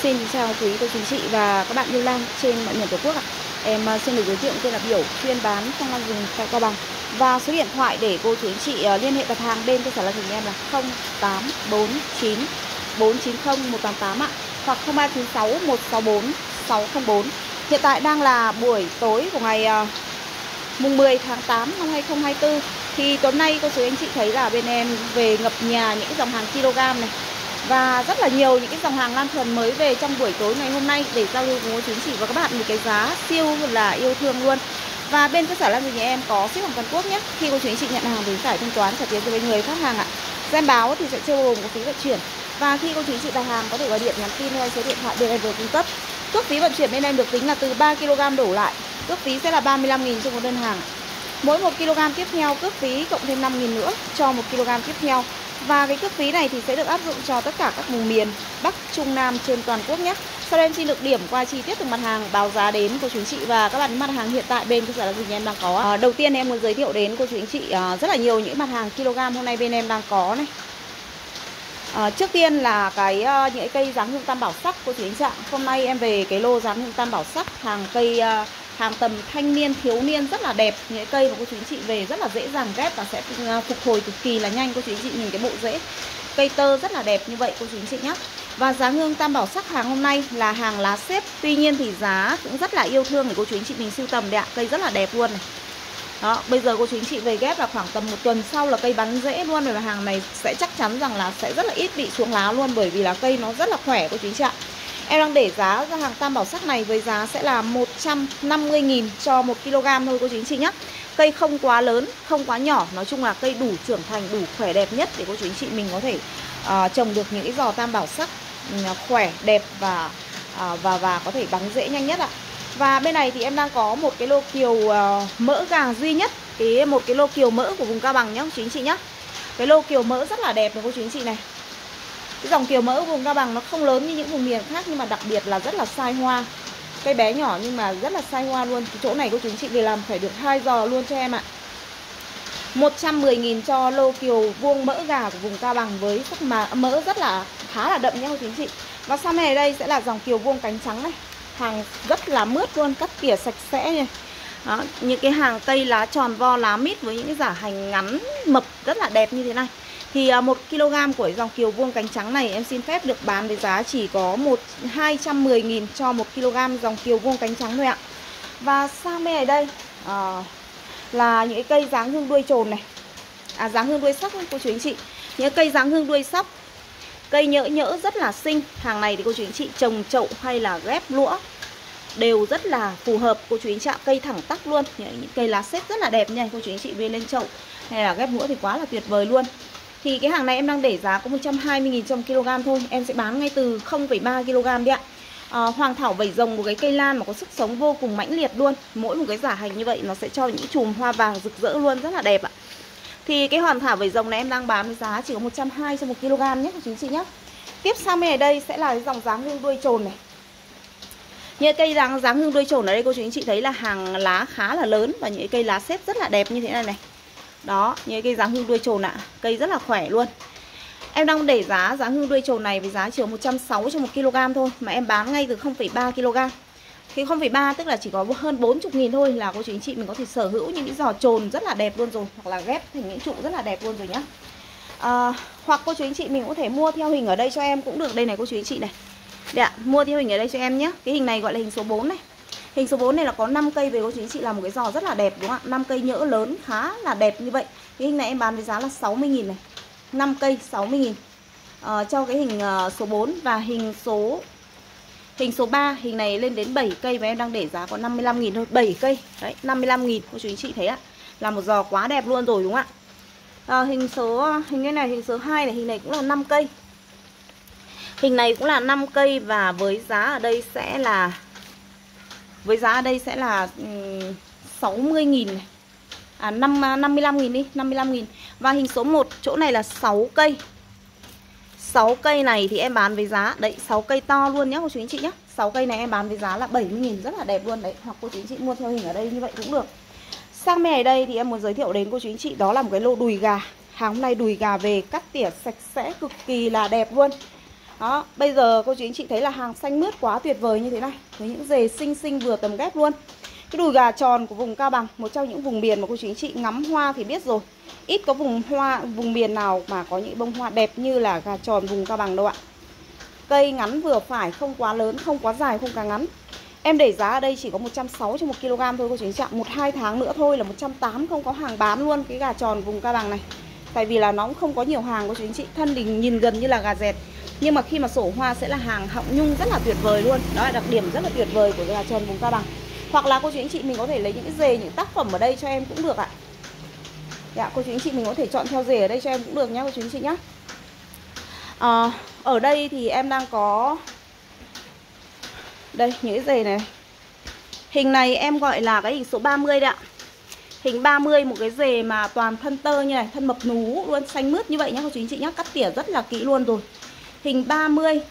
Xin chào quý cô chú chị và các bạn yêu lan trên mọi miền Tổ quốc ạ. Em xin được giới thiệu tên là Biểu, chuyên bán phong lan rừng tại Cao Bằng. Và số điện thoại để cô chú chị liên hệ đặt hàng bên cơ sở lan rừng em là 0849 490 188 ạ, hoặc 0396 164 604. Hiện tại đang là buổi tối của ngày mùng 10 tháng 8 năm 2024. Thì tối nay cô chú anh chị thấy là bên em về ngập nhà những dòng hàng kg này, và rất là nhiều những cái dòng hàng lan thuần mới về trong buổi tối ngày hôm nay để giao lưu với cô chú chị và các bạn một cái giá siêu là yêu thương luôn. Và bên cơ sở lan rừng nhà em có ship hàng toàn quốc nhé. Khi cô chú anh chị nhận hàng thì phải thanh toán trả tiền cho bên người khách hàng ạ. Em báo thì sẽ chưa bao gồm có phí vận chuyển. Và khi cô chú anh chị đặt hàng có thể gọi điện nhắn tin theo số điện thoại bên em vừa cung cấp. Cước phí vận chuyển bên em được tính là từ 3 kg đổ lại. Cước phí sẽ là 35.000 cho một đơn hàng. Mỗi 1 kg tiếp theo cước phí cộng thêm 5.000 nữa cho 1 kg tiếp theo. Và cái cước phí này thì sẽ được áp dụng cho tất cả các vùng miền Bắc, Trung, Nam trên toàn quốc nhé. Sau đây em xin được điểm qua chi tiết từng mặt hàng, báo giá đến cô chú anh chị và các bạn mặt hàng hiện tại bên cơ sở lan rừng em đang có. Đầu tiên em muốn giới thiệu đến cô chú anh chị rất là nhiều những mặt hàng kg hôm nay bên em đang có này. Trước tiên là những cây dáng hương tam bảo sắc cô chú anh chị ạ. Hôm nay em về cái lô dáng hương tam bảo sắc, hàng cây hàng tầm thanh niên thiếu niên rất là đẹp, những cây mà cô chú anh chị về rất là dễ dàng ghép và sẽ phục hồi cực kỳ là nhanh. Cô chú anh chị nhìn cái bộ rễ cây tơ rất là đẹp như vậy cô chú anh chị nhé. Và dáng hương tam bảo sắc hàng hôm nay là hàng lá xếp, tuy nhiên thì giá cũng rất là yêu thương để cô chú anh chị mình sưu tầm đấy ạ. Cây rất là đẹp luôn này. Đó, bây giờ cô chú anh chị về ghép là khoảng tầm 1 tuần sau là cây bắn rễ luôn rồi, và hàng này sẽ chắc chắn rằng là sẽ rất là ít bị xuống lá luôn, bởi vì là cây nó rất là khỏe cô chú anh chị ạ. Em đang để giá ra hàng tam bảo sắc này với giá sẽ là 150.000 cho 1 kg thôi cô chú anh chị nhé. Cây không quá lớn, không quá nhỏ, nói chung là cây đủ trưởng thành, đủ khỏe đẹp nhất để cô chú anh chị mình có thể trồng được những cái giò tam bảo sắc khỏe, đẹp và có thể bắn rễ nhanh nhất ạ. Và bên này thì em đang có một cái lô kiều mỡ gà duy nhất, một cái lô kiều mỡ của vùng Cao Bằng nhá cô chú anh chị nhá. Cái lô kiều mỡ rất là đẹp này cô chú anh chị này. Cái dòng kiều mỡ vùng Cao Bằng nó không lớn như những vùng miền khác, nhưng mà đặc biệt là rất là sai hoa. Cây bé nhỏ nhưng mà rất là sai hoa luôn. Cái chỗ này cô chú anh chị về làm phải được 2 giò luôn cho em ạ. 110.000 cho lô kiều vuông mỡ gà của vùng Cao Bằng với sắc mỡ rất là khá là đậm nhé cô chú anh chị. Và sau này ở đây sẽ là dòng kiều vuông cánh trắng này. Hàng rất là mướt luôn, cắt tỉa sạch sẽ này. Đó, những cái hàng cây lá tròn vo lá mít với những cái giả hành ngắn mập rất là đẹp như thế này. Thì 1 kg của dòng kiều vuông cánh trắng này em xin phép được bán với giá chỉ có 210.000 cho 1 kg dòng kiều vuông cánh trắng thôi ạ. Và sang bên này đây là những cây dáng hương đuôi trồn này, dáng hương đuôi sắc cô chú anh chị. Những cây dáng hương đuôi sắc, cây nhỡ rất là xinh. Hàng này thì cô chú anh chị trồng chậu hay là ghép lũa đều rất là phù hợp cô chú anh chị ạ. Cây thẳng tắp luôn, những cây lá xếp rất là đẹp nha cô chú anh chị, về lên chậu hay là ghép lũa thì quá là tuyệt vời luôn. Thì cái hàng này em đang để giá có 120.000 trong kg thôi. Em sẽ bán ngay từ 0,3 kg đi ạ. Hoàng thảo vảy rồng, một cái cây lan mà có sức sống vô cùng mãnh liệt luôn. Mỗi một cái giả hành như vậy nó sẽ cho những chùm hoa vàng rực rỡ luôn, rất là đẹp ạ. Thì cái hoàng thảo vảy rồng này em đang bán với giá chỉ có 120 cho 1 kg nhé cô chú chị nhé. Tiếp sang bên này đây sẽ là cái dòng dáng hương đuôi trồn này. Những cây dáng hương đuôi trồn ở đây cô chú anh chị thấy là hàng lá khá là lớn và những cây lá xếp rất là đẹp như thế này này. Đó, những cây dáng hương đuôi trồn ạ, cây rất là khỏe luôn. Em đang để giá dáng hương đuôi trồn này với giá chỉ 160 cho 1 kg thôi, mà em bán ngay từ 0,3 kg. Thì 0,3 tức là chỉ có hơn 40.000 thôi là cô chú anh chị mình có thể sở hữu những cái giò trồn rất là đẹp luôn rồi, hoặc là ghép thành những trụ rất là đẹp luôn rồi nhá. Hoặc cô chú anh chị mình có thể mua theo hình ở đây cho em cũng được. Đây này cô chú anh chị này. Đây ạ, mua theo hình ở đây cho em nhé. Cái hình này gọi là hình số 4 này. Hình số 4 này là có 5 cây về cô chú anh chị, là một cái giò rất là đẹp đúng không ạ? 5 cây nhỡ lớn khá là đẹp như vậy. Cái hình này em bán với giá là 60.000 này. 5 cây 60.000 cho cái hình số 4. Và hình số 3, hình này lên đến 7 cây và em đang để giá có 55.000 thôi. 7 cây, đấy 55.000 cô chú anh chị thấy ạ. Là một giò quá đẹp luôn rồi đúng không ạ? Hình này hình số 2 này, hình này cũng là 5 cây. Hình này cũng là 5 cây và với giá ở đây sẽ là 60.000 này. 55.000 đi, 55.000. Và hình số 1 chỗ này là 6 cây. 6 cây này thì em bán với giá đấy, 6 cây to luôn nhé cô chú anh chị nhé. 6 cây này em bán với giá là 70.000, rất là đẹp luôn đấy. Hoặc cô chú anh chị mua theo hình ở đây như vậy cũng được. Sang bên này đây thì em muốn giới thiệu đến cô chú anh chị đó là một cái lô đùi gà. Hàng hôm nay đùi gà về cắt tỉa sạch sẽ cực kỳ là đẹp luôn. Đó, bây giờ cô chú anh chị thấy là hàng xanh mướt quá tuyệt vời như thế này, với những dề xinh xinh vừa tầm ghép luôn. Cái đùi gà tròn của vùng Cao Bằng, một trong những vùng miền mà cô chú anh chị ngắm hoa thì biết rồi. Ít có vùng miền nào mà có những bông hoa đẹp như là gà tròn vùng Cao Bằng đâu ạ. Cây ngắn vừa phải, không quá lớn, không quá dài, không quá ngắn. Em để giá ở đây chỉ có 160 cho 1 kg thôi cô chú anh chị ạ. 1-2 tháng nữa thôi là 180, không có hàng bán luôn cái gà tròn vùng Cao Bằng này. Tại vì là nó cũng không có nhiều hàng cô chú anh chị. Thân thì nhìn gần như là gà dẹt, nhưng mà khi mà sổ hoa sẽ là hàng họng nhung rất là tuyệt vời luôn. Đó là đặc điểm rất là tuyệt vời của gà tròn vùng Cao Bằng. Hoặc là cô chú anh chị mình có thể lấy những cái dề, những tác phẩm ở đây cho em cũng được ạ. Dạ, cô chú anh chị mình có thể chọn theo dề ở đây cho em cũng được nhá cô chú anh chị nhá. Ở đây thì em đang có đây những cái dề này. Hình này em gọi là cái hình số 30 đấy ạ. Hình 30, một cái dề mà toàn thân tơ như này, thân mập nú luôn, xanh mướt như vậy nhá cô chú anh chị nhá, cắt tỉa rất là kỹ luôn rồi. Hình 30.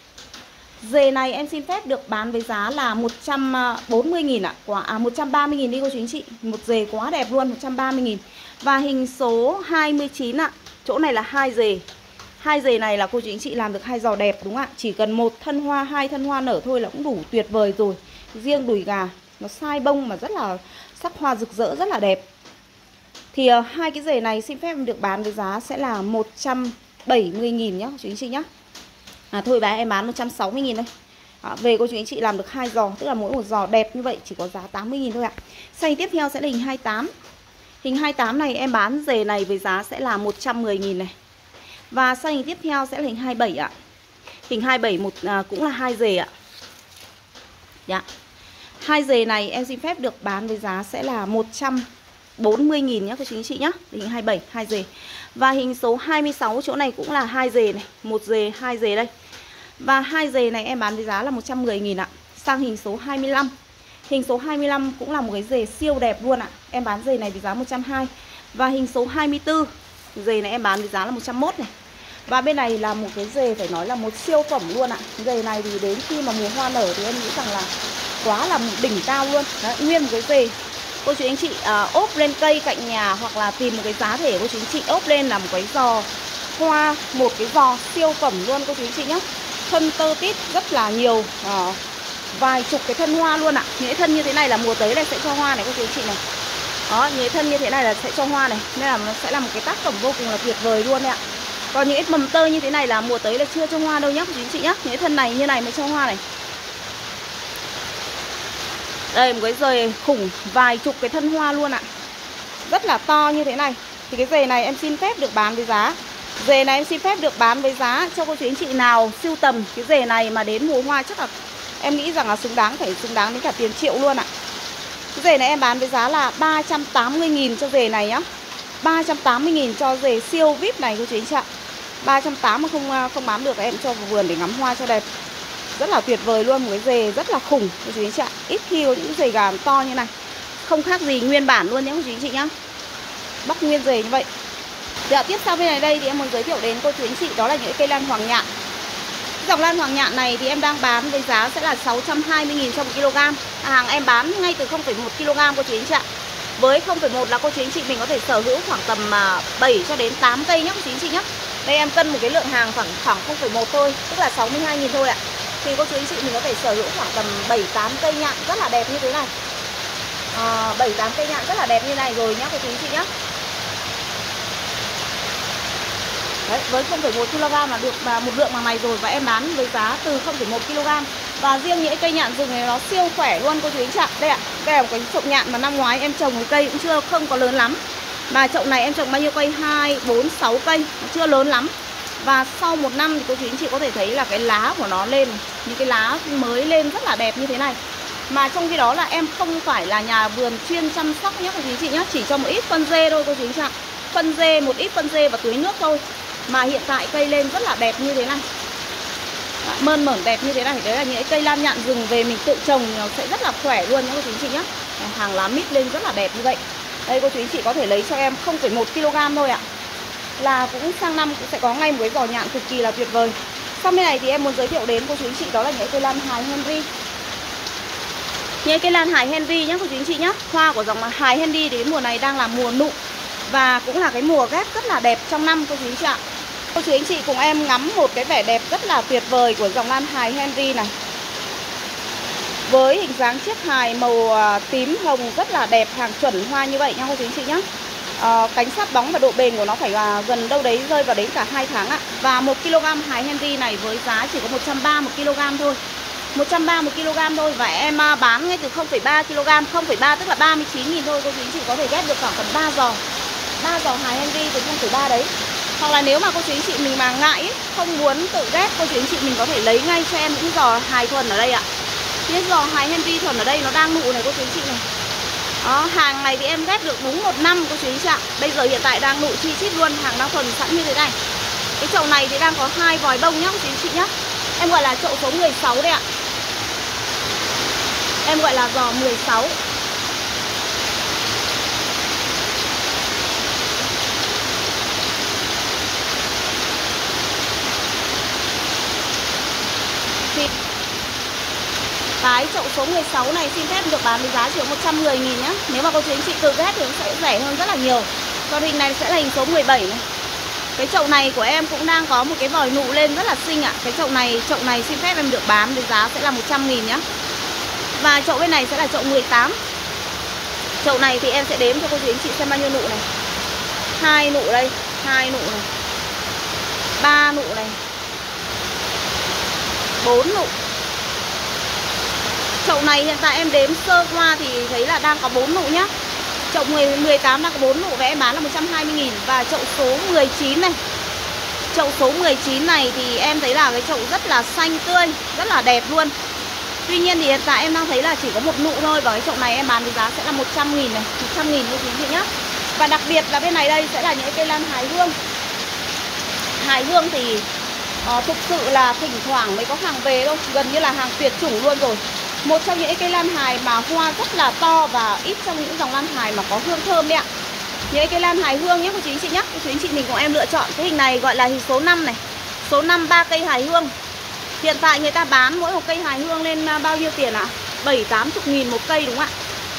Dề này em xin phép được bán với giá là 140.000 ạ. 130.000 đi cô chú anh chị. Một dề quá đẹp luôn, 130.000. Và hình số 29 ạ. Chỗ này là 2 dề. 2 dề này là cô chú anh chị làm được 2 giò đẹp đúng không ạ? Chỉ cần 1 thân hoa, 2 thân hoa nở thôi là cũng đủ tuyệt vời rồi. Riêng đùi gà nó sai bông mà rất là sắc hoa rực rỡ, rất là đẹp. Thì hai cái dề này xin phép được bán với giá sẽ là 170.000 nhá cô chú anh chị nhá. Thôi em bán 160.000 thôi. Về cô chú anh chị làm được 2 giò, tức là mỗi một giò đẹp như vậy chỉ có giá 80.000 thôi ạ. Size tiếp theo sẽ là hình 28. Hình 28 này em bán dề này với giá sẽ là 110.000 này. Và size hình tiếp theo sẽ là hình 27 ạ. Hình 27 cũng là 2 dề ạ. Dạ. 2 dề này em xin phép được bán với giá sẽ là 140.000 nhé cô chú anh chị nhé. Hình 27, 2 dề. Và hình số 26 chỗ này cũng là 2 dề này, 1 dề, 2 dề đây. Và 2 dề này em bán với giá là 110.000 ạ. Sang hình số 25. Hình số 25 cũng là một cái dề siêu đẹp luôn ạ. Em bán dề này với giá 120. Và hình số 24, dề này em bán với giá là 101 này. Và bên này là một cái dề phải nói là một siêu phẩm luôn ạ. Dề này thì đến khi mà mùa hoa nở thì em nghĩ rằng là quá là đỉnh cao luôn. Đấy, nguyên một cái dề cô chú anh chị ốp lên cây cạnh nhà, hoặc là tìm một cái giá thể cô chú anh chị ốp lên là một cái giò hoa, một cái giò siêu phẩm luôn cô chú anh chị nhé. Thân tơ tít rất là nhiều, vài chục cái thân hoa luôn ạ. Những cái thân như thế này là mùa tới này sẽ cho hoa này cô chú anh chị này. Đó, những cái thân như thế này là sẽ cho hoa này, nên là nó sẽ là một cái tác phẩm vô cùng là tuyệt vời luôn đấy ạ. Còn những cái mầm tơ như thế này là mùa tới là chưa cho hoa đâu nhá cô chú anh chị nhá. Những cái thân này như này mới cho hoa này. Đây một cái dề khủng, vài chục cái thân hoa luôn ạ. Rất là to như thế này. Thì cái dề này em xin phép được bán với giá, dề này em xin phép được bán với giá cho cô chú anh chị nào sưu tầm cái dề này mà đến mùa hoa chắc là em nghĩ rằng là xứng đáng, phải xứng đáng đến cả tiền triệu luôn ạ. Cái dề này em bán với giá là 380.000 cho dề này nhá. 380.000 cho dề siêu VIP này cô chú anh chị ạ. 380 mà không bán được em cho vào vườn để ngắm hoa cho đẹp. Rất là tuyệt vời luôn, một cái dề rất là khủng cô chú anh chị ạ. Ít khi có những dề gà to như này. Không khác gì nguyên bản luôn nhé cô chú anh chị nhá. Bắc nguyên dề như vậy. Dạ, tiếp sau bên này đây thì em muốn giới thiệu đến cô chú anh chị đó là những cây lan hoàng nhạn. Dòng lan hoàng nhạn này thì em đang bán với giá sẽ là 620.000 cho 1 kg. Hàng em bán ngay từ 0,1 kg cô chú anh chị ạ. Với 0,1 là cô chú anh chị mình có thể sở hữu khoảng tầm 7 cho đến 8 cây nhé cô chú anh chị nhé. Đây em cân một cái lượng hàng khoảng 0,1 thôi, tức là 62.000 thôi ạ. Thì cô chú anh chị mình có thể sở hữu khoảng tầm 7-8 cây nhạn rất là đẹp như thế này. 7-8 cây nhạn rất là đẹp như này rồi nhá cô chú anh chị nhá. Đấy, với 0,1 kg là được một lượng bằng này rồi, và em bán với giá từ 0,1 kg. Và riêng những cây nhạn rừng này nó siêu khỏe luôn cô chú anh chị ạ. Đây ạ, đây là một cái chậu nhạn mà năm ngoái em trồng một cây cũng không có lớn lắm. Mà chậu này em trồng bao nhiêu cây? 2, 4, 6 cây, nó chưa lớn lắm. Và sau 1 năm thì cô chú anh chị có thể thấy là cái lá của nó lên, những cái lá mới lên rất là đẹp như thế này. Mà trong khi đó là em không phải là nhà vườn chuyên chăm sóc nhé cô chú anh chị nhé. Chỉ cho một ít phân dê thôi cô chú anh chị ạ. Phân dê, một ít phân dê và tưới nước thôi. Mà hiện tại cây lên rất là đẹp như thế này. Mơn mởn đẹp như thế này. Đấy là những cây lan nhạn rừng về mình tự trồng nó sẽ rất là khỏe luôn nhé cô chú anh chị nhé. Hàng lá mít lên rất là đẹp như vậy. Đây cô chú anh chị có thể lấy cho em 0,1 kg thôi ạ. Là cũng sang năm cũng sẽ có ngay một cái giò nhạn cực kỳ là tuyệt vời. Sau bên này thì em muốn giới thiệu đến cô chú anh chị đó là những cây lan hài Henry. Những cây lan hài Henry nhé cô chú anh chị nhé. Hoa của dòng hài Henry đến mùa này đang là mùa nụ, và cũng là cái mùa ghép rất là đẹp trong năm cô chú anh chị ạ. Cô chú anh chị cùng em ngắm một cái vẻ đẹp rất là tuyệt vời của dòng lan hài Henry này. Với hình dáng chiếc hài màu tím hồng rất là đẹp, hàng chuẩn hoa như vậy nha cô chú anh chị nhé. Cánh sáp bóng và độ bền của nó phải gần đâu đấy rơi vào đến cả 2 tháng ạ. Và 1 kg hài Henry này với giá chỉ có 130 một kg thôi. 130 một kg thôi. Và em bán ngay từ 0,3 kg, 0,3 tức là 39.000 thôi. Cô chú anh chị có thể ghép được khoảng tầm 3 giò. 3 giò hài Henry từ 0,3 đấy. Hoặc là nếu mà cô chú anh chị mình mà ngại ấy, không muốn tự ghép, cô chú anh chị mình có thể lấy ngay cho em những giò hài thuần ở đây ạ. Cái giò hài Henry thuần ở đây nó đang nụ này cô chú anh chị này. Đó, hàng này thì em ghép được đúng 1 năm cô chú anh chị ạ. Bây giờ hiện tại đang nụ chi chít luôn, hàng đang thuần sẵn như thế này. Cái chậu này thì đang có 2 vòi bông nhá cô chú anh chị nhá. Em gọi là chậu số 16 đây ạ. Em gọi là giò 16. Thì cái chậu số 16 này xin phép được bán với giá chỉ 110.000 nhá. Nếu mà cô chú anh chị tự ghép thì nó sẽ rẻ hơn rất là nhiều. Còn hình này sẽ là hình số 17 này. Cái chậu này của em cũng đang có một cái vòi nụ lên rất là xinh ạ. Cái chậu này xin phép em được bán với giá sẽ là 100.000 nhá. Và chậu bên này sẽ là chậu 18. Chậu này thì em sẽ đếm cho cô chú anh chị xem bao nhiêu nụ này. 2 nụ đây, 2 nụ này. 3 nụ này. 4 nụ. Chậu này hiện tại em đếm sơ qua thì thấy là đang có 4 nụ nhá. Chậu 18 đang có 4 nụ và em bán là 120.000. Và chậu số 19 này. Chậu số 19 này thì em thấy là cái chậu rất là xanh tươi, rất là đẹp luôn. Tuy nhiên thì hiện tại em đang thấy là chỉ có 1 nụ thôi. Và cái chậu này em bán với giá sẽ là 100.000 này, 100.000 cô chú anh chị nhá. Và đặc biệt là bên này đây sẽ là những cây lan hài hương. Hài hương thì thực sự là thỉnh thoảng mới có hàng về thôi, gần như là hàng tuyệt chủng luôn rồi. Một trong những cây lan hài mà hoa rất là to và ít trong những dòng lan hài mà có hương thơm đấy ạ. Những cây lan hài hương nhé cô chú anh chị nhé. Cô chú anh chị mình cùng em lựa chọn cái hình này gọi là hình số 5 này. Số 5 3 cây hài hương. Hiện tại người ta bán mỗi một cây hài hương lên bao nhiêu tiền ạ? 7-80 nghìn một cây đúng không ạ?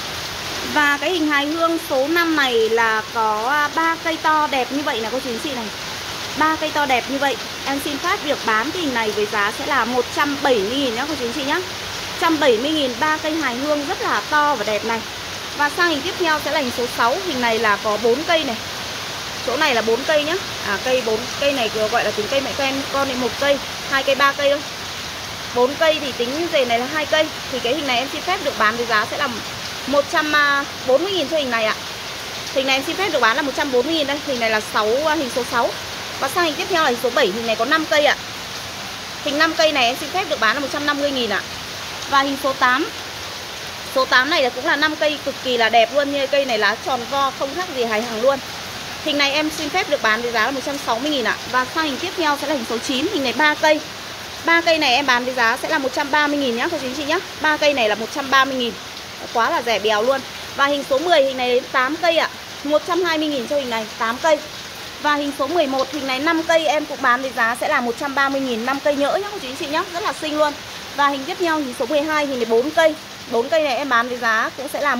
Và cái hình hài hương số 5 này là có 3 cây to đẹp như vậy nè cô chú anh chị này. 3 cây to đẹp như vậy. Em xin phép việc bán cái hình này với giá sẽ là 170.000 nhá cô chú anh chị nhá. 170.000 3 cây hài hương rất là to và đẹp này. Và sang hình tiếp theo sẽ là hình số 6. Hình này là có 4 cây này. Chỗ này là 4 cây nhá. Cây 4 cây này gọi là tính cây mẹ quen, con này 1 cây, 2 cây 3 cây thôi. 4 cây thì tính rề này là 2 cây. Thì cái hình này em xin phép được bán với giá sẽ là 140.000 cho hình này ạ. Hình này em xin phép được bán là 140.000 đây. Hình này là hình số 6. Và sang hình tiếp theo là hình số 7. Hình này có 5 cây ạ. Hình 5 cây này em xin phép được bán là 150.000 ạ. Và hình số 8. Số 8 này là cũng là 5 cây cực kỳ là đẹp luôn. Như cây này lá tròn vo không khác gì hài hằng luôn. Hình này em xin phép được bán với giá là 160.000 ạ. Và sang hình tiếp theo sẽ là hình số 9. Hình này 3 cây. 3 cây này em bán với giá sẽ là 130.000 nhá cô chú anh chị nhá. 3 cây này là 130.000. Quá là rẻ bèo luôn. Và hình số 10 hình này đến 8 cây ạ. 120.000 cho hình này 8 cây. Và hình số 11 hình này 5 cây em cũng bán với giá sẽ là 130.000, 5 cây nhỡ nhá cô chú anh chị nhá, rất là xinh luôn. Và hình tiếp theo hình số 12 hình này 4 cây. 4 cây này em bán với giá cũng sẽ là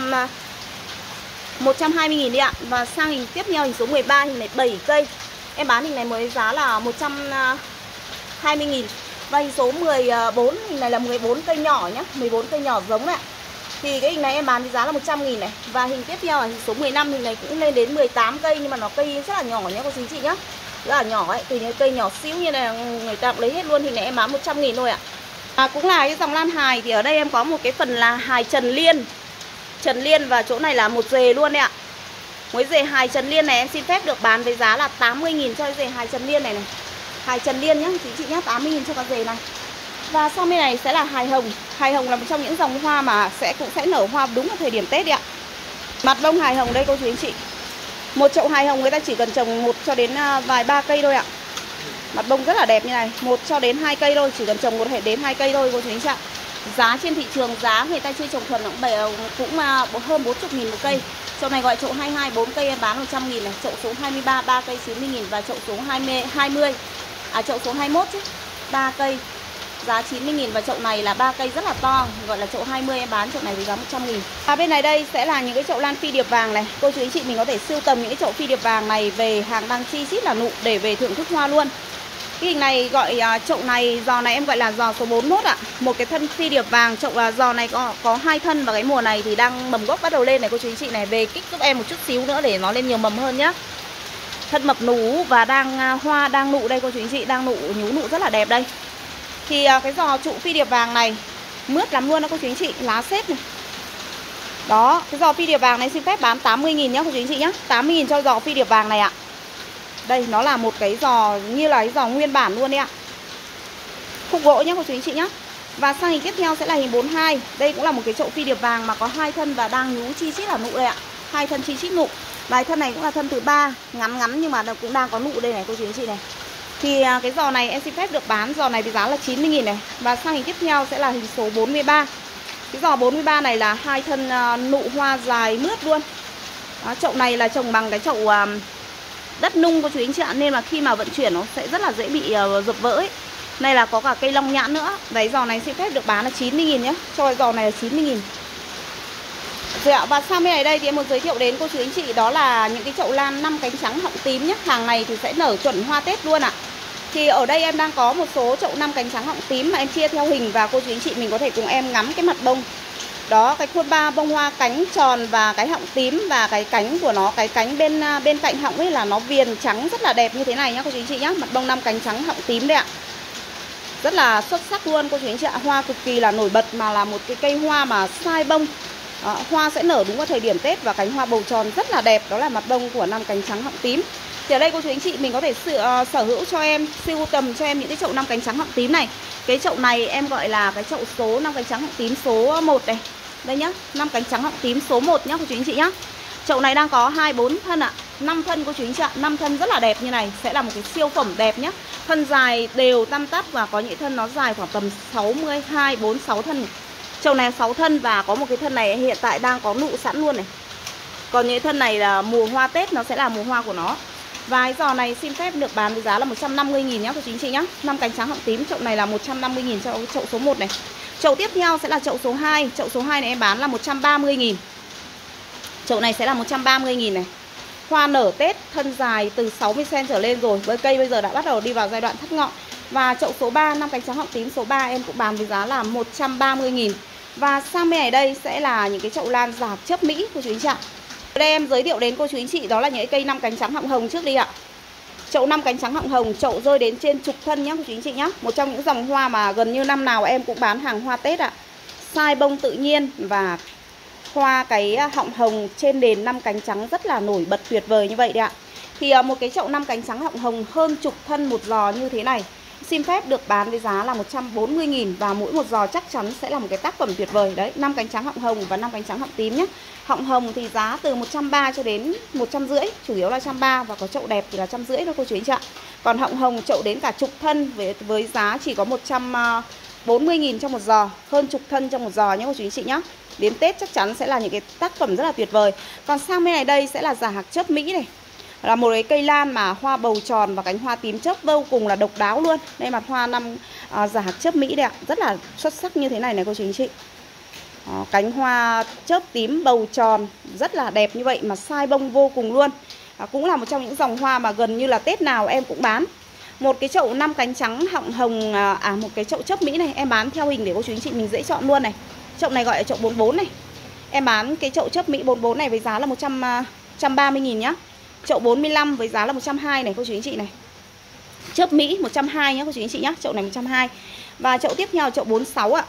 120.000 đi ạ. Và sang hình tiếp theo hình số 13 hình này 7 cây. Em bán hình này với giá là 120.000. Và hình số 14 hình này là 14 cây nhỏ nhá, 14 cây nhỏ giống ạ. Thì cái hình này em bán với giá là 100.000 này. Và hình tiếp theo là hình số 15 hình này cũng lên đến 18 cây nhưng mà nó cây rất là nhỏ nhá cô chú anh chị nhá. Rất là nhỏ ấy, từ những cây nhỏ xíu như này người ta cũng lấy hết luôn. Hình này em bán 100.000 thôi ạ. Cũng là cái dòng lan hài thì ở đây em có một cái phần là hài Trần Liên. Trần Liên và chỗ này là một rề luôn đấy ạ. Với rề hài Trần Liên này em xin phép được bán với giá là 80.000 cho cái rề hài Trần Liên này này. Hài Trần Liên nhá chị nhá, 80.000 cho cái rề này. Và sau bên này sẽ là hài hồng. Hài hồng là một trong những dòng hoa mà cũng sẽ nở hoa đúng vào thời điểm Tết đấy ạ. Mặt bông hài hồng đây cô chú anh chị. Một chậu hài hồng người ta chỉ cần trồng 1 cho đến vài 3 cây thôi ạ. Mặt bông rất là đẹp như này, 1 cho đến 2 cây thôi, chỉ cần trồng 1 đến 2 cây thôi cô chú anh chị ạ. Giá trên thị trường giá người ta chơi trồng thuần cũng hơn 40.000 một cây. Chậu này gọi chậu 22 4 cây em bán 100.000 này, chậu số 23 3 cây 90.000 và chậu số 20 chậu số 21 chứ, 3 cây giá 90.000. Và chậu này là 3 cây rất là to, gọi là chậu 20, em bán chậu này với giá 100.000. Và bên này đây sẽ là những cái chậu lan phi điệp vàng này. Cô chú anh chị mình có thể sưu tầm những cái chậu phi điệp vàng này về hàng đăng chi chít là nụ để về thưởng thức hoa luôn. Cái hình này gọi chậu này, giò này em gọi là giò số 41 ạ. Một cái thân phi điệp vàng, chậu giò này có 2 thân và cái mùa này thì đang mầm gốc bắt đầu lên này cô chú anh chị này. Về kích giúp em một chút xíu nữa để nó lên nhiều mầm hơn nhá. Thân mập nú và đang hoa đang nụ đây cô chú anh chị, đang nụ nhú nụ rất là đẹp đây. Thì cái giò trụ phi điệp vàng này mướt lắm luôn đó cô chú anh chị, lá xếp này. Đó, cái giò phi điệp vàng này xin phép bán 80.000 nhá cô chú anh chị nhá. 80.000 cho giò phi điệp vàng này ạ. Đây nó là một cái giò như là cái giò nguyên bản luôn đấy ạ. Khúc gỗ nhá cô chú anh chị nhá. Và sang hình tiếp theo sẽ là hình 42. Đây cũng là một cái chậu phi điệp vàng mà có 2 thân và đang nhú chi chít là nụ đây ạ. 2 thân chi chít nụ. Và thân này cũng là thân thứ 3, ngắn ngắn nhưng mà cũng đang có nụ đây này cô chú anh chị này. Thì cái giò này em xin phép được bán giò này với giá là 90.000 này. Và sang hình tiếp theo sẽ là hình số 43. Cái giò 43 này là 2 thân nụ hoa dài mướt luôn. Đó, chậu này là trồng bằng cái chậu đất nung cô chú anh chị ạ, nên là khi mà vận chuyển nó sẽ rất là dễ bị dập vỡ ấy. Này là có cả cây long nhãn nữa. Đấy, giò này xin phép được bán là 90.000 nhé. Cho cái giò này là 90.000. Rồi ạ, và sang bên này đây thì em muốn giới thiệu đến cô chú anh chị đó là những cái chậu lan 5 cánh trắng họng tím nhé. Hàng này thì sẽ nở chuẩn hoa Tết luôn ạ. Thì ở đây em đang có một số chậu 5 cánh trắng họng tím mà em chia theo hình và cô chú anh chị mình có thể cùng em ngắm cái mặt bông. Đó, cái khuôn ba bông hoa cánh tròn và cái họng tím và cái cánh của nó, cái cánh bên cạnh họng ấy là nó viền trắng rất là đẹp như thế này nhá cô chú anh chị nhá. Mặt bông 5 cánh trắng họng tím đấy ạ. Rất là xuất sắc luôn cô chú anh chị ạ. Hoa cực kỳ là nổi bật mà là một cái cây hoa mà sai bông. Đó, hoa sẽ nở đúng vào thời điểm Tết và cánh hoa bầu tròn rất là đẹp. Đó là mặt bông của 5 cánh trắng họng tím. Thì ở đây cô chú anh chị mình có thể sở hữu cho em, sưu tầm cho em những cái chậu 5 cánh trắng họng tím này. Cái chậu này em gọi là cái chậu số 5 cánh trắng họng tím số 1 này. Đây nhá, 5 cánh trắng họng tím số 1 nhá cô chú anh chị nhá. Chậu này đang có 24 thân ạ, 5 thân cô chú anh chị ạ, 5 thân rất là đẹp như này, sẽ là một cái siêu phẩm đẹp nhá. Thân dài đều tăm tắp và có những thân nó dài khoảng tầm 62, 46 thân. Chậu này 6 thân và có một cái thân này hiện tại đang có nụ sẵn luôn này. Còn những thân này là mùa hoa Tết, nó sẽ là mùa hoa của nó. Và cái giò này xin phép được bán với giá là 150.000 nhá cô chú anh chị nhá. 5 cánh trắng họng tím, chậu này là 150.000 cho chậu số 1 này. Chậu tiếp theo sẽ là chậu số 2. Chậu số 2 này em bán là 130.000. Chậu này sẽ là 130.000 này. Hoa nở Tết, thân dài từ 60cm trở lên rồi. Với cây bây giờ đã bắt đầu đi vào giai đoạn thắt ngọn. Và chậu số 3, 5 cánh trắng họng tím số 3 em cũng bán với giá là 130.000. Và sang bên này đây sẽ là những cái chậu lan giả chớp Mỹ cô chú anh chị ạ. Ở đây em giới thiệu đến cô chú anh chị đó là những cái cây 5 cánh trắng họng hồng trước đi ạ. Chậu 5 cánh trắng họng hồng, chậu rơi đến trên chục thân nhá cô chú anh chị nhá. Một trong những dòng hoa mà gần như năm nào em cũng bán hàng hoa Tết ạ. Sai bông tự nhiên và hoa cái họng hồng trên nền 5 cánh trắng rất là nổi bật tuyệt vời như vậy đấy ạ. Thì một cái chậu 5 cánh trắng họng hồng hơn chục thân một giò như thế này xin phép được bán với giá là 140.000 và mỗi một giò chắc chắn sẽ là một cái tác phẩm tuyệt vời đấy. 5 cánh trắng họng hồng và 5 cánh trắng họng tím nhé. Họng hồng thì giá từ 130 cho đến 150, chủ yếu là 130 và có chậu đẹp thì là 150 thôi cô chú anh chị ạ. Còn họng hồng chậu đến cả chục thân với giá chỉ có 140.000 cho một giò, hơn chục thân trong một giò nhé cô chú anh chị nhé. Đến Tết chắc chắn sẽ là những cái tác phẩm rất là tuyệt vời. Còn sang bên này đây sẽ là giả hạc chớp Mỹ này. Là một cái cây lan mà hoa bầu tròn và cánh hoa tím chớp vô cùng là độc đáo luôn. Đây mặt hoa giả hạc chớp Mỹ đây ạ. Rất là xuất sắc như thế này này cô chú anh chị. Đó, cánh hoa chớp tím bầu tròn rất là đẹp như vậy mà sai bông vô cùng luôn. Cũng là một trong những dòng hoa mà gần như là Tết nào em cũng bán. Một cái chậu 5 cánh trắng họng hồng, một cái chậu chớp Mỹ này em bán theo hình để cô chú anh chị mình dễ chọn luôn này. Chậu này gọi là chậu 44 này. Em bán cái chậu chớp Mỹ 44 này với giá là 130.000 nhá. Chậu 45 với giá là 120 này cô chú anh chị này. Chớp Mỹ 120 nhá cô chú anh chị nhá. Chậu này 120. Và chậu tiếp theo chậu 46 ạ.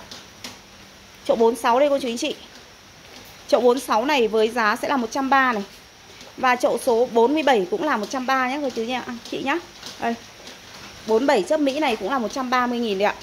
Chậu 46 đây cô chú anh chị. Chậu 46 này với giá sẽ là 130 này. Và chậu số 47 cũng là 130 nhá cô chú chị nhá. Đây. 47 chớp Mỹ này cũng là 130.000 đấy ạ.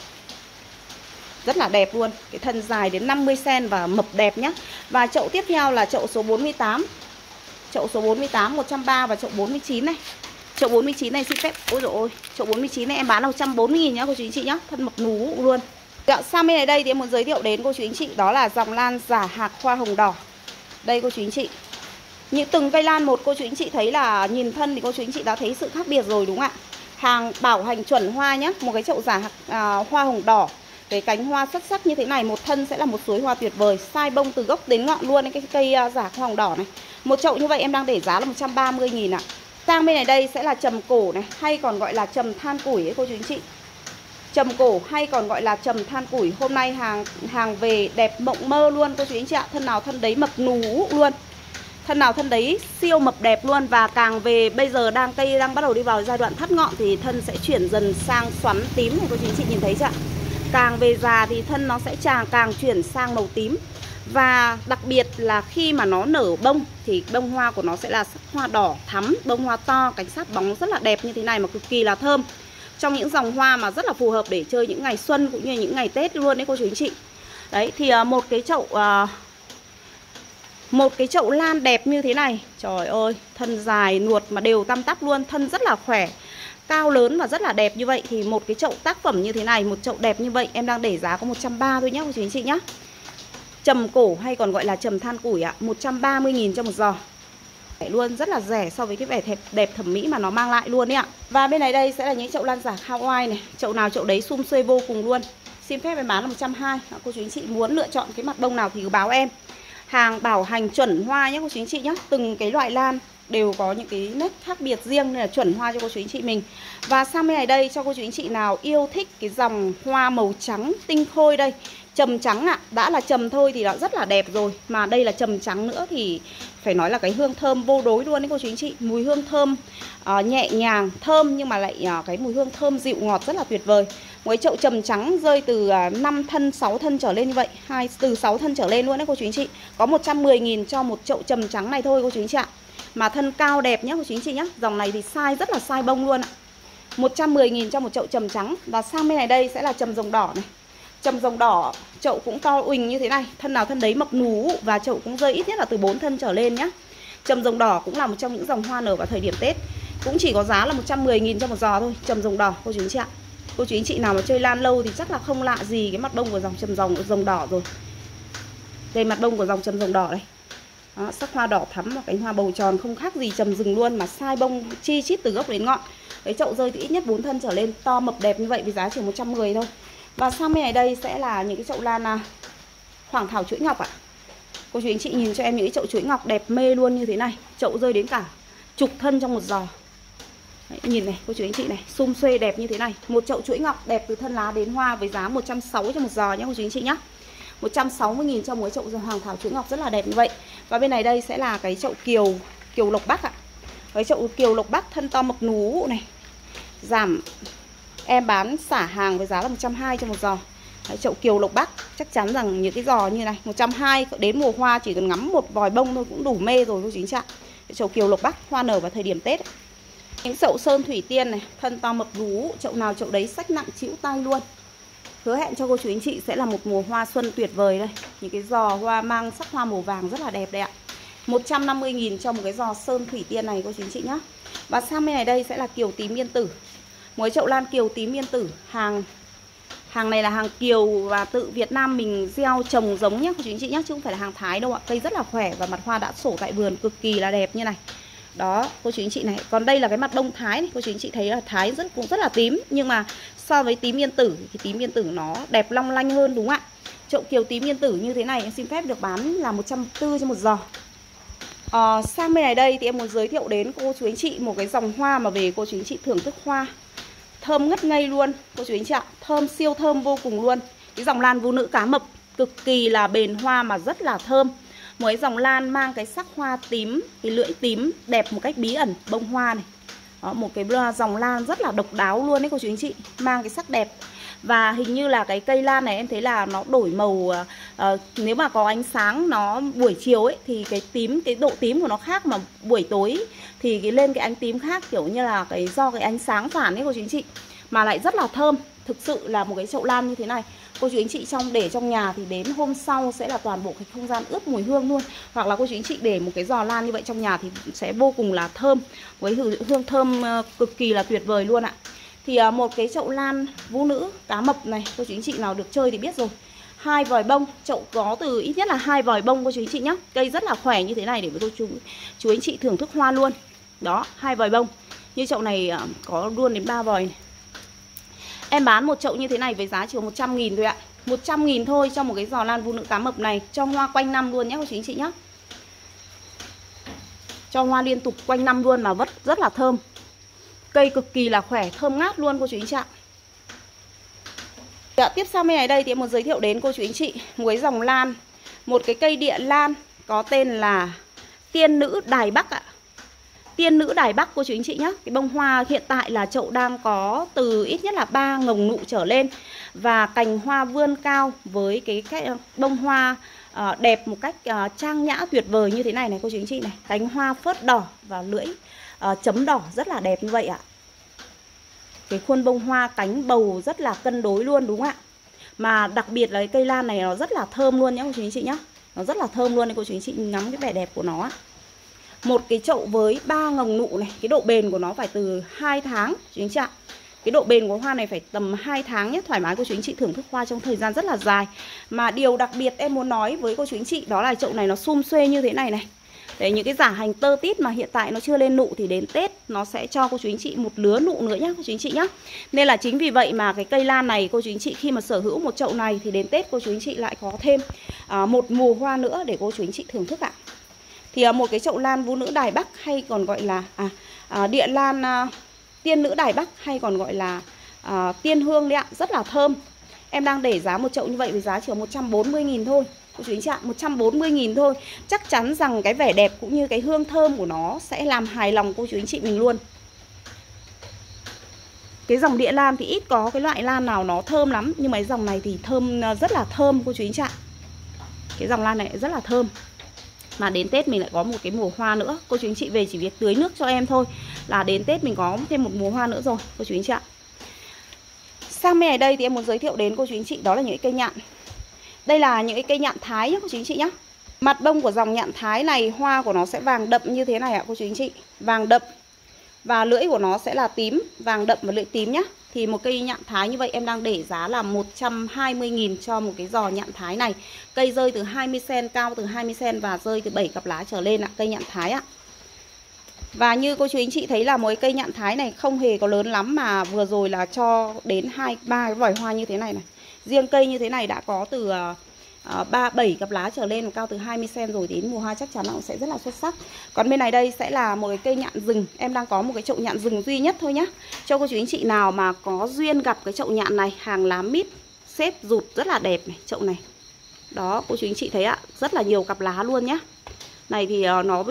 Rất là đẹp luôn. Cái thân dài đến 50cm và mập đẹp nhá. Và chậu tiếp theo là chậu số 48. Chậu số 48 130 và chậu 49 này. Chậu 49 này xin phép. Ôi dồi ôi, chậu 49 này em bán là 140.000 nhá cô chú anh chị nhá. Thân mập nú luôn. Sang bên này đây thì em muốn giới thiệu đến cô chú anh chị đó là dòng lan giả hạc hoa hồng đỏ. Đây cô chú anh chị. Những từng cây lan một cô chú anh chị thấy là nhìn thân thì cô chú anh chị đã thấy sự khác biệt rồi đúng không ạ? Hàng bảo hành chuẩn hoa nhá. Một cái chậu giả hạc hoa hồng đỏ cái cánh hoa xuất sắc như thế này, một thân sẽ là một suối hoa tuyệt vời, sai bông từ gốc đến ngọn luôn. Cái cây giả hoa hồng đỏ này, một chậu như vậy em đang để giá là 130.000 ạ. Sang bên này đây sẽ là trầm cổ này, hay còn gọi là trầm than củi ấy cô chú anh chị. Trầm cổ hay còn gọi là trầm than củi. Hôm nay hàng về đẹp mộng mơ luôn cô chú anh chị ạ. Thân nào thân đấy mập nú luôn, thân nào thân đấy siêu mập đẹp luôn. Và càng về bây giờ cây đang bắt đầu đi vào giai đoạn thắt ngọn thì thân sẽ chuyển dần sang xoắn tím này cô chú anh chị nhìn thấy chưa ạ. Càng về già thì thân nó sẽ càng chuyển sang màu tím. Và đặc biệt là khi mà nó nở bông thì bông hoa của nó sẽ là sắc hoa đỏ thắm, bông hoa to, cánh sát bóng rất là đẹp như thế này mà cực kỳ là thơm. Trong những dòng hoa mà rất là phù hợp để chơi những ngày xuân cũng như những ngày Tết luôn đấy cô chú anh chị. Đấy thì một cái chậu lan đẹp như thế này, trời ơi, thân dài nuột mà đều tăm tắp luôn, thân rất là khỏe, cao lớn và rất là đẹp như vậy. Thì một cái chậu tác phẩm như thế này, một chậu đẹp như vậy em đang để giá có 130 thôi nhá cô chú anh chị nhá. Trầm cổ hay còn gọi là trầm than củi ạ, 130.000 cho một giò. Luôn rất là rẻ so với cái vẻ đẹp thẩm mỹ mà nó mang lại luôn đấy ạ. Và bên này đây sẽ là những chậu lan giả Hawaii này, chậu nào chậu đấy sum xuê vô cùng luôn. Xin phép em bán là 120. Cô chú anh chị muốn lựa chọn cái mặt bông nào thì cứ báo em. Hàng bảo hành chuẩn hoa nhé cô chú anh chị nhé. Từng cái loại lan đều có những cái nét khác biệt riêng nên là chuẩn hoa cho cô chú anh chị mình. Và sang bên này đây cho cô chú anh chị nào yêu thích cái dòng hoa màu trắng tinh khôi đây, trầm trắng ạ. Đã là trầm thôi thì đã rất là đẹp rồi, mà đây là trầm trắng nữa thì phải nói là cái hương thơm vô đối luôn đấy cô chú anh chị. Mùi hương thơm nhẹ nhàng, thơm nhưng mà lại cái mùi hương thơm dịu ngọt rất là tuyệt vời. Một chậu trầm trắng rơi từ 5 thân, 6 thân trở lên như vậy, từ 6 thân trở lên luôn đấy cô chú anh chị. Có 110.000 cho một chậu trầm trắng này thôi cô chú anh chị ạ. Mà thân cao đẹp nhá cô chú anh chị nhá. Dòng này thì size rất là size bông luôn ạ. 110.000 cho một chậu trầm trắng. Và sang bên này đây sẽ là trầm rồng đỏ này. Trầm rồng đỏ, chậu cũng to uỳnh như thế này, thân nào thân đấy mập nú và chậu cũng rơi ít nhất là từ 4 thân trở lên nhá. Trầm rồng đỏ cũng là một trong những dòng hoa nở vào thời điểm Tết. Cũng chỉ có giá là 110.000 cho một giò thôi, trầm rồng đỏ cô chú anh chị ạ. Cô chú anh chị nào mà chơi lan lâu thì chắc là không lạ gì cái mặt bông của dòng trầm rồng đỏ rồi. Đây mặt bông của dòng trầm rồng đỏ đây. Đó, sắc hoa đỏ thắm và cánh hoa bầu tròn không khác gì trầm rừng luôn, mà sai bông chi chít từ gốc đến ngọn. Cái chậu rơi thì ít nhất 4 thân trở lên, to mập đẹp như vậy với giá chỉ 110 thôi. Và sang bên này đây sẽ là những cái chậu lan hoàng thảo chuỗi ngọc ạ. Cô chú anh chị nhìn cho em những cái chậu chuỗi ngọc đẹp mê luôn như thế này. Chậu rơi đến cả chục thân trong một giò. Đấy, nhìn này cô chú anh chị này, sum xuê đẹp như thế này. Một chậu chuỗi ngọc đẹp từ thân lá đến hoa với giá 160 cho một giò nhé cô chú anh chị nhé. 160.000 cho một chậu hoàng thảo chuỗi ngọc rất là đẹp như vậy. Và bên này đây sẽ là cái chậu kiều lộc bắc ạ. Cái chậu kiều lộc bắc thân to mập nú này. Giảm em bán xả hàng với giá là 120 cho một giò. Đấy, chậu kiều lộc bắc chắc chắn rằng những cái giò như này 120 đến mùa hoa chỉ cần ngắm một vòi bông thôi cũng đủ mê rồi cô chú anh chị ạ. Chậu kiều lộc bắc hoa nở vào thời điểm Tết. Những chậu sơn thủy tiên này, thân to mập nú, chậu nào chậu đấy xách nặng chịu tay luôn. Hứa hẹn cho cô chú anh chị sẽ là một mùa hoa xuân tuyệt vời đây. Những cái giò hoa mang sắc hoa màu vàng rất là đẹp đây ạ. 150.000 cho một cái giò sơn thủy tiên này cô chú anh chị nhé. Và sang bên này đây sẽ là kiều tím yên tử. Một chậu lan kiều tím yên tử, hàng này là hàng kiều và tự Việt Nam mình gieo trồng giống nhé cô chú anh chị nhé, chứ không phải là hàng Thái đâu ạ. Cây rất là khỏe và mặt hoa đã sổ tại vườn cực kỳ là đẹp như này. Đó cô chú anh chị này. Còn đây là cái mặt bông Thái này, cô chú anh chị thấy là Thái cũng rất là tím, nhưng mà so với tím yên tử thì tím yên tử nó đẹp long lanh hơn đúng không ạ. Chậu kiều tím yên tử như thế này em xin phép được bán là 140 cho một giò. Sang bên này đây thì em muốn giới thiệu đến cô chú anh chị một cái dòng hoa mà về cô chú anh chị thưởng thức hoa thơm ngất ngây luôn cô chú anh chị ạ. Thơm siêu thơm vô cùng luôn. Cái dòng lan vũ nữ cá mập cực kỳ là bền hoa mà rất là thơm. Một cái dòng lan mang cái sắc hoa tím, cái lưỡi tím đẹp một cách bí ẩn, bông hoa này. Đó, một cái dòng lan rất là độc đáo luôn đấy cô chú anh chị, mang cái sắc đẹp. Và hình như là cái cây lan này em thấy là nó đổi màu, nếu mà có ánh sáng nó buổi chiều ấy thì cái độ tím của nó khác, mà buổi tối thì lên cái ánh tím khác, kiểu như là do cái ánh sáng phản ấy cô chú anh chị. Mà lại rất là thơm. Thực sự là một cái chậu lan như thế này cô chú anh chị để trong nhà thì đến hôm sau sẽ là toàn bộ cái không gian ướp mùi hương luôn. Hoặc là cô chú anh chị để một cái giò lan như vậy trong nhà thì sẽ vô cùng là thơm, với hương thơm cực kỳ là tuyệt vời luôn ạ. Thì một cái chậu lan vũ nữ cá mập này cô chú anh chị nào được chơi thì biết rồi. 2 vòi bông, chậu có từ ít nhất là 2 vòi bông cô chú anh chị nhé. Cây rất là khỏe như thế này để với chú anh chị thưởng thức hoa luôn. Đó, 2 vòi bông. Như chậu này có luôn đến 3 vòi này. Em bán một chậu như thế này với giá chỉ 100.000 thôi ạ. 100.000 thôi cho một cái giò lan vũ nữ cá mập này, cho hoa quanh năm luôn nhé cô chú anh chị nhé. Cho hoa liên tục quanh năm luôn mà rất là thơm. Cây cực kỳ là khỏe, thơm ngát luôn cô chú anh chị ạ. Tiếp sang bên này đây thì em muốn giới thiệu đến cô chú anh chị một cái dòng lan, một cái cây địa lan có tên là Tiên Nữ Đài Bắc ạ. Tiên Nữ Đài Bắc cô chú anh chị nhé. Cái bông hoa hiện tại là chậu đang có từ ít nhất là 3 ngồng nụ trở lên. Và cành hoa vươn cao với cái bông hoa đẹp một cách trang nhã tuyệt vời như thế này này cô chú anh chị này. Cánh hoa phớt đỏ và lưỡi chấm đỏ rất là đẹp như vậy ạ. Cái khuôn bông hoa cánh bầu rất là cân đối luôn đúng không ạ? Mà đặc biệt là cái cây lan này nó rất là thơm luôn nhé cô chú anh chị nhé. Nó rất là thơm luôn, cô chú anh chị ngắm cái vẻ đẹp của nó. Một cái chậu với 3 ngồng nụ này, cái độ bền của nó phải từ 2 tháng chú anh chị ạ. Cái độ bền của hoa này phải tầm 2 tháng nhé. Thoải mái cô chú anh chị thưởng thức hoa trong thời gian rất là dài. Mà điều đặc biệt em muốn nói với cô chú anh chị đó là chậu này nó sum xuê như thế này này. Đấy, những cái giả hành tơ tít mà hiện tại nó chưa lên nụ thì đến Tết nó sẽ cho cô chú anh chị một lứa nụ nữa nhé cô chú anh chị nhé. Nên là chính vì vậy mà cái cây lan này cô chú anh chị khi mà sở hữu một chậu này thì đến Tết cô chú anh chị lại có thêm một mùa hoa nữa để cô chú anh chị thưởng thức ạ. Thì một cái chậu lan vũ nữ Đài Bắc hay còn gọi là địa lan Tiên Nữ Đài Bắc hay còn gọi là tiên hương đấy ạ, rất là thơm. Em đang để giá một chậu như vậy với giá chỉ 140.000 thôi cô chú anh chị ạ, 140.000 thôi. Chắc chắn rằng cái vẻ đẹp cũng như cái hương thơm của nó sẽ làm hài lòng cô chú anh chị mình luôn. Cái dòng địa lan thì ít có cái loại lan nào nó thơm lắm, nhưng mà cái dòng này thì thơm, rất là thơm cô chú anh chị ạ. Cái dòng lan này rất là thơm. Mà đến Tết mình lại có một cái mùa hoa nữa. Cô chú anh chị về chỉ việc tưới nước cho em thôi là đến Tết mình có thêm một mùa hoa nữa rồi cô chú anh chị ạ. Sang bên này đây thì em muốn giới thiệu đến cô chú anh chị đó là những cái cây nhạn. Đây là những cái cây nhạn Thái nhé cô chú anh chị nhé. Mặt bông của dòng nhạn Thái này hoa của nó sẽ vàng đậm như thế này ạ cô chú anh chị. Vàng đậm. Và lưỡi của nó sẽ là tím, vàng đậm và lưỡi tím nhá. Thì một cây nhạn Thái như vậy em đang để giá là 120.000 cho một cái giò nhạn Thái này. Cây rơi từ 20cm, cao từ 20cm và rơi từ 7 cặp lá trở lên ạ, cây nhạn Thái ạ. Và như cô chú anh chị thấy là một cái cây nhạn Thái này không hề có lớn lắm mà vừa rồi là cho đến 2-3 cái vòi hoa như thế này này. Riêng cây như thế này đã có từ 7 cặp lá trở lên và cao từ 20cm rồi, đến mùa hoa chắc chắn nó cũng sẽ rất là xuất sắc. Còn bên này đây sẽ là một cái cây nhạn rừng. Em đang có một cái chậu nhạn rừng duy nhất thôi nhá. Cho cô chú anh chị nào mà có duyên gặp cái chậu nhạn này, hàng lá mít, xếp rụt rất là đẹp này, chậu này. Đó, cô chú anh chị thấy ạ, rất là nhiều cặp lá luôn nhá. Này thì nó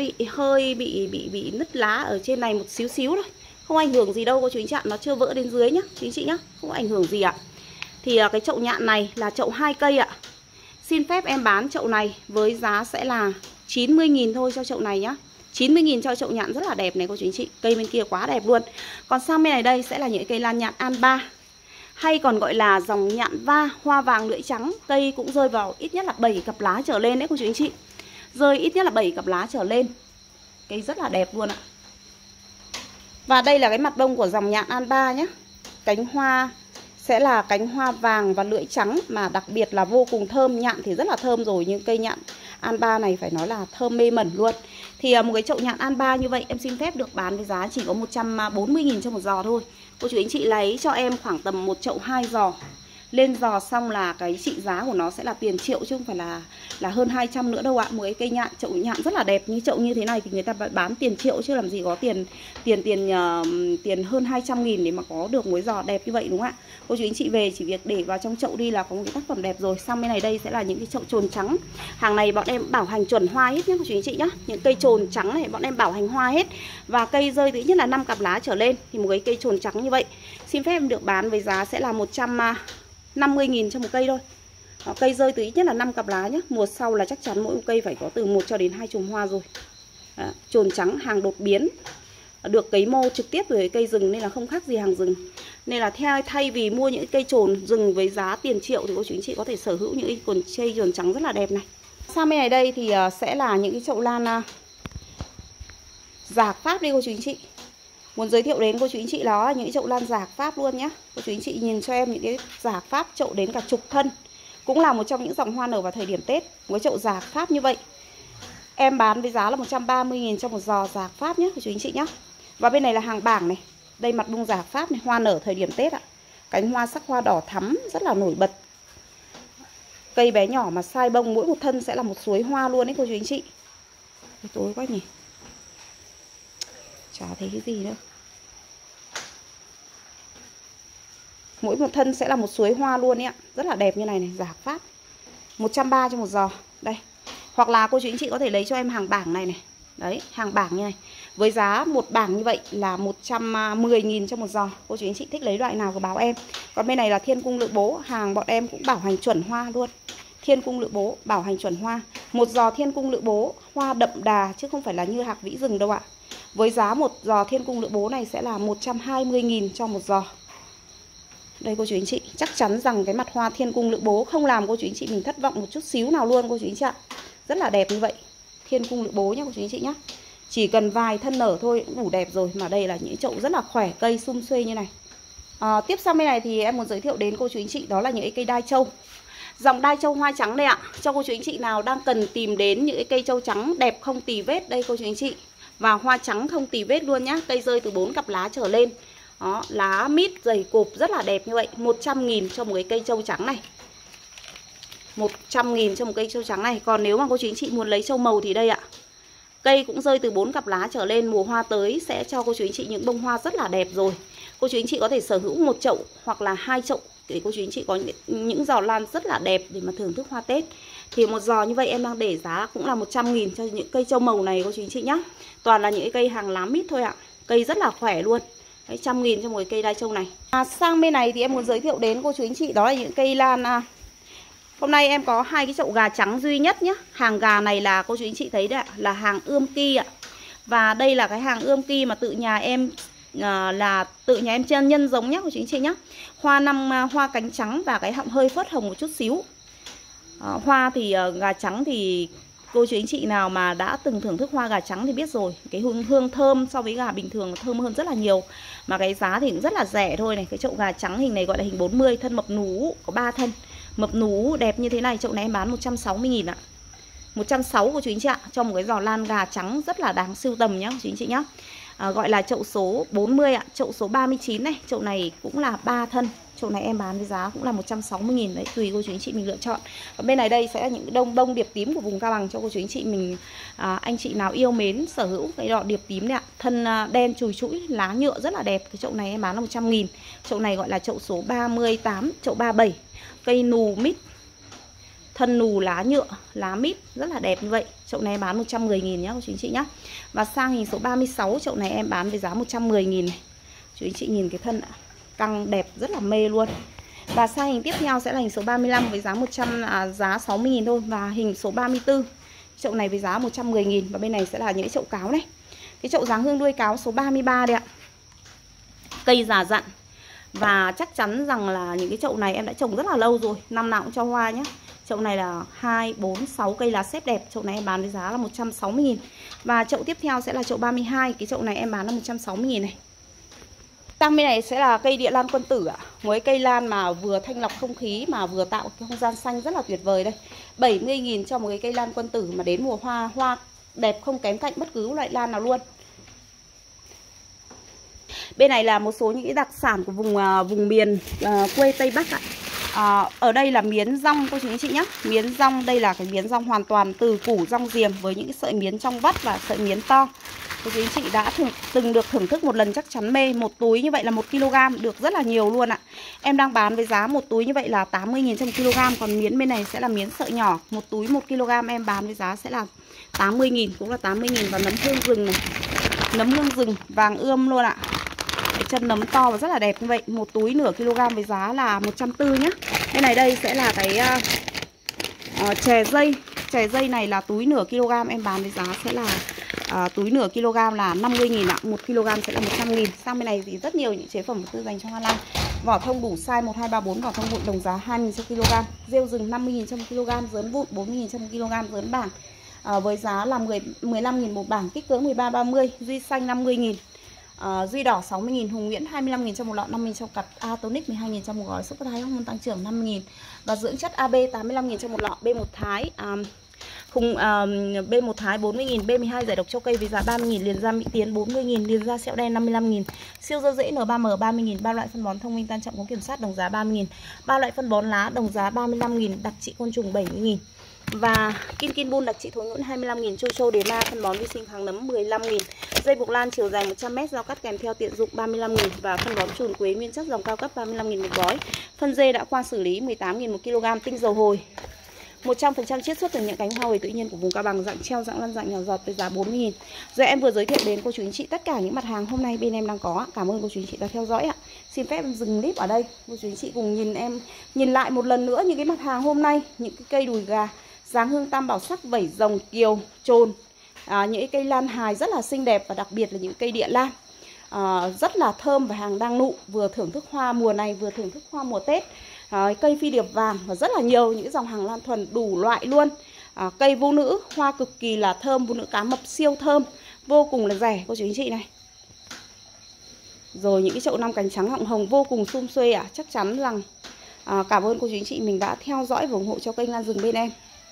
bị nứt lá ở trên này một xíu xíu thôi. Không ảnh hưởng gì đâu cô chú anh chị ạ, nó chưa vỡ đến dưới nhá, chú anh chị nhá, không ảnh hưởng gì ạ. Thì cái chậu nhạn này là chậu 2 cây ạ. Xin phép em bán chậu này với giá sẽ là 90.000 thôi cho chậu này nhá. 90.000 cho chậu nhạn rất là đẹp này cô chú anh chị. Cây bên kia quá đẹp luôn. Còn sang bên này đây sẽ là những cây lan nhạn An Ba, hay còn gọi là dòng nhạn va, hoa vàng lưỡi trắng. Cây cũng rơi vào ít nhất là 7 cặp lá trở lên đấy cô chú anh chị. Rơi ít nhất là 7 cặp lá trở lên. Cây rất là đẹp luôn ạ. Và đây là cái mặt bông của dòng nhạn An Ba nhé. Cánh hoa sẽ là cánh hoa vàng và lưỡi trắng, mà đặc biệt là vô cùng thơm. Nhạn thì rất là thơm rồi, nhưng cây nhạn An Ba này phải nói là thơm mê mẩn luôn. Thì một cái chậu nhạn An Ba như vậy em xin phép được bán với giá chỉ có 140.000 cho một giò thôi. Cô chú anh chị lấy cho em khoảng tầm một chậu 2 giò. Lên giò xong là cái trị giá của nó sẽ là tiền triệu chứ không phải là hơn 200 nữa đâu ạ. Một cái cây nhạn, chậu nhạn rất là đẹp như chậu như thế này thì người ta bán tiền triệu chứ làm gì có tiền hơn 200.000 để mà có được một cái giò đẹp như vậy đúng không ạ. Cô chú anh chị về chỉ việc để vào trong chậu đi là có một cái tác phẩm đẹp rồi. Sang bên này đây sẽ là những cái chậu trồn trắng. Hàng này bọn em bảo hành chuẩn hoa hết nhé cô chú anh chị nhá. Những cây trồn trắng này bọn em bảo hành hoa hết. Và cây rơi từ ít nhất là 5 cặp lá trở lên. Thì một cái cây trồn trắng như vậy xin phép em được bán với giá sẽ là 150.000 cho một cây thôi. Cây rơi từ ít nhất là 5 cặp lá nhé. Mùa sau là chắc chắn mỗi cây phải có từ 1 cho đến 2 chùm hoa rồi. Trồn trắng hàng đột biến, được cấy mô trực tiếp từ cây rừng nên là không khác gì hàng rừng. Nên là thay vì mua những cây trồn rừng với giá tiền triệu thì cô chú anh chị có thể sở hữu những cây trồn trắng rất là đẹp này. Sang bên này đây thì sẽ là những cái chậu lan giạc Pháp đi cô chú anh chị. Muốn giới thiệu đến cô chú anh chị đó là những cái chậu lan giạc Pháp luôn nhé. Cô chú anh chị nhìn cho em những cái giạc Pháp chậu đến cả chục thân. Cũng là một trong những dòng hoa nở vào thời điểm Tết. Với chậu giạc Pháp như vậy em bán với giá là 130.000 cho một giò giạc Pháp nhé cô chú anh chị nhé. Và bên này là hàng bảng này. Đây mặt bông giạc Pháp này, hoa nở thời điểm Tết ạ. Cánh hoa sắc hoa đỏ thắm rất là nổi bật. Cây bé nhỏ mà sai bông, mỗi một thân sẽ là một suối hoa luôn đấy cô chú anh chị. Tối quá nhỉ, chả thấy cái gì nữa. Mỗi một thân sẽ là một suối hoa luôn ấy ạ. Rất là đẹp như này này, giả phát 130 cho một giò. Đây. Hoặc là cô chú anh chị có thể lấy cho em hàng bảng này này. Đấy, hàng bảng như này. Với giá một bảng như vậy là 110.000 cho một giò. Cô chú anh chị thích lấy loại nào cứ báo em. Còn bên này là Thiên Cung Lự Bố, hàng bọn em cũng bảo hành chuẩn hoa luôn. Thiên Cung Lự Bố bảo hành chuẩn hoa. Một giò Thiên Cung Lự Bố hoa đậm đà chứ không phải là như hạc vĩ rừng đâu ạ. Với giá một giò Thiên Cung Lự Bố này sẽ là 120.000 cho một giò. Đây cô chú anh chị, chắc chắn rằng cái mặt hoa Thiên Cung Lự Bố không làm cô chú anh chị mình thất vọng một chút xíu nào luôn cô chú anh chị ạ. Rất là đẹp như vậy. Thiên Cung Lự Bố nhá cô chú anh chị nhá. Chỉ cần vài thân nở thôi cũng đủ đẹp rồi. Mà đây là những chậu rất là khỏe, cây sum xuê như này. Tiếp sang bên này thì em muốn giới thiệu đến cô chú anh chị đó là những cây đai châu. Dòng đai châu hoa trắng đây ạ. Cho cô chú anh chị nào đang cần tìm đến những cái cây châu trắng đẹp không tì vết đây cô chú anh chị. Và hoa trắng không tì vết luôn nhá. Cây rơi từ 4 cặp lá trở lên. Đó, lá mít dày cộp rất là đẹp như vậy. 100.000 cho một cái cây châu trắng này. 100.000 cho một cây châu trắng này. Còn nếu mà cô chú anh chị muốn lấy châu màu thì đây ạ. Cây cũng rơi từ 4 cặp lá trở lên. Mùa hoa tới sẽ cho cô chú anh chị những bông hoa rất là đẹp rồi. Cô chú anh chị có thể sở hữu một chậu hoặc là 2 chậu để cô chú anh chị có những giò lan rất là đẹp để mà thưởng thức hoa Tết. Thì một giò như vậy em đang để giá cũng là 100.000 cho những cây châu màu này cô chú anh chị nhá. Toàn là những cây hàng lá mít thôi ạ. Cây rất là khỏe luôn. 100.000 cho một cái cây đai châu này. Sang bên này thì em muốn giới thiệu đến cô chú anh chị đó là những cây lan. Hôm nay em có 2 cái chậu gà trắng duy nhất nhé. Hàng gà này là cô chú anh chị thấy đấy ạ, là hàng ươm ki ạ. Và đây là cái hàng ươm ki mà tự nhà em nhân giống nhé cô chú anh chị nhé. Hoa cánh trắng và cái họng hơi phớt hồng một chút xíu. Hoa thì gà trắng thì cô chú anh chị nào mà đã từng thưởng thức hoa gà trắng thì biết rồi. Cái hương thơm so với gà bình thường thơm hơn rất là nhiều. Mà cái giá thì cũng rất là rẻ thôi này. Cái chậu gà trắng hình này gọi là hình 40, thân mập nú, có 3 thân. Mập nú đẹp như thế này, chậu này em bán 160.000 ạ. 160 của chú anh chị ạ. Cho một cái giò lan gà trắng rất là đáng sưu tầm nhá chú anh chị nhá. Gọi là chậu số 40 ạ. Chậu số 39 này, chậu này cũng là 3 thân. Chậu này em bán với giá cũng là 160.000 đấy, tùy cô chú anh chị mình lựa chọn. Và bên này đây sẽ là những bông điệp tím của vùng Cao Bằng cho cô chú anh chị mình, anh chị nào yêu mến sở hữu cái đọt điệp tím này ạ. Thân đen chùi chũi, lá nhựa rất là đẹp. Cái chậu này em bán là 100.000. Chậu này gọi là chậu số 38, chậu 37. Cây nù mít, thân nù lá nhựa, lá mít rất là đẹp như vậy. Chậu này em bán 110.000 nhá cô chú anh chị nhá. Và sang hình số 36, chậu này em bán với giá 110.000 này. Chú anh chị nhìn cái thân ạ, căng đẹp rất là mê luôn. Và sang hình tiếp theo sẽ là hình số 35 với giá giá 60.000 thôi. Và hình số 34, chậu này với giá 110.000. Và bên này sẽ là những chậu cáo này. Cái chậu dáng hương đuôi cáo số 33 đây ạ. Cây già dặn. Và chắc chắn rằng là những cái chậu này em đã trồng rất là lâu rồi, năm nào cũng cho hoa nhé. Chậu này là 2, 4, 6 cây lá xếp đẹp. Chậu này em bán với giá là 160.000. Và chậu tiếp theo sẽ là chậu 32. Cái chậu này em bán là 160.000 này. Sang bên này sẽ là cây địa lan quân tử ạ. Một cây lan mà vừa thanh lọc không khí mà vừa tạo cái không gian xanh rất là tuyệt vời đây. 70.000 cho một cái cây lan quân tử mà đến mùa hoa đẹp không kém cạnh bất cứ loại lan nào luôn. Bên này là một số những cái đặc sản của vùng miền quê Tây Bắc ạ. Ở đây là miến rong cô chú anh chị nhé. Miến rong, đây là cái miến rong hoàn toàn từ củ rong giềng với những cái sợi miến trong vắt và sợi miến to. Cô chú anh chị đã từng được thưởng thức một lần chắc chắn mê. Một túi như vậy là 1 kg, được rất là nhiều luôn ạ. Em đang bán với giá một túi như vậy là 80.000 cho 1 kg. Còn miến bên này sẽ là miến sợi nhỏ. Một túi 1 kg em bán với giá sẽ là 80.000, cũng là 80.000. Và nấm hương rừng này, nấm hương rừng vàng ươm luôn ạ. Cái chân nấm to và rất là đẹp như vậy. Một túi nửa kg với giá là 140 nhá. Bên này đây sẽ là cái chè dây. Chè dây này là túi nửa kg em bán với giá sẽ là túi nửa kg là 50.000 ạ. 1 kg sẽ là 100.000. Sang bên này thì rất nhiều những chế phẩm tư dành cho hoa lan. Vỏ thông đủ size 1, 2, 3, 4, vỏ thông vụn đồng giá 2.000 cho kg. Rêu rừng 50.000 cho 1 kg, dớn vụn 40.000 cho 1 kg, dớn bảng với giá là 15.000 một bảng, kích cỡ 13-30, duy xanh 50.000. Duy đỏ 60.000, Hùng Nguyễn 25.000 cho một lọ, 50.000 cho cặp, Atonic 12.000 cho một gói, Super Thái hormone tăng trưởng 50.000 và dưỡng chất AB 85.000 cho một lọ, B1 Thái Khung B1 Thái 40.000, B12 giải độc cho cây với giá 30.000, liền da Mỹ Tiến 40.000, liền da sẹo đen 55.000, siêu dơ rễ N3M 30.000, ba loại phân bón thông minh Tan Trọng có kiểm soát đồng giá 30.000, ba loại phân bón lá đồng giá 35.000, đặc trị côn trùng 70.000. Và Kin Bun đặc trị thối nhưỡng 25.000, Châu Đề Ma phân bón vi sinh kháng nấm 15.000, dây buộc lan chiều dài 100m, dao cắt kèm theo tiện dụng 35.000 và phân bón chùn quế nguyên chất dòng cao cấp 35.000 một gói. Phân dê đã qua xử lý 18.000 một kg, tinh dầu hồi 100% chiết xuất từ những cánh hoa hồi tự nhiên của vùng Cao Bằng, dạng treo, dạng lăn, dạng nhỏ giọt với giá 40.000. Rồi em vừa giới thiệu đến cô chú anh chị tất cả những mặt hàng hôm nay bên em đang có. Cảm ơn cô chú anh chị đã theo dõi ạ. Xin phép em dừng clip ở đây. Cô chú anh chị cùng nhìn lại một lần nữa những cái mặt hàng hôm nay, những cái cây đùi gà, dáng hương tam bảo sắc, vẩy rồng, kiều, trồn, những cái cây lan hài rất là xinh đẹp và đặc biệt là những cây địa lan. Rất là thơm và hàng đang nụ, vừa thưởng thức hoa mùa này vừa thưởng thức hoa mùa Tết. Cây phi điệp vàng và rất là nhiều những dòng hàng lan thuần đủ loại luôn. Cây vũ nữ hoa cực kỳ là thơm, vũ nữ cá mập siêu thơm, vô cùng là rẻ cô chú anh chị này. Rồi những cái chậu 5 cánh trắng họng hồng vô cùng sum xuê ạ. Chắc chắn rằng cảm ơn cô chú anh chị mình đã theo dõi và ủng hộ cho kênh Lan Rừng bên em.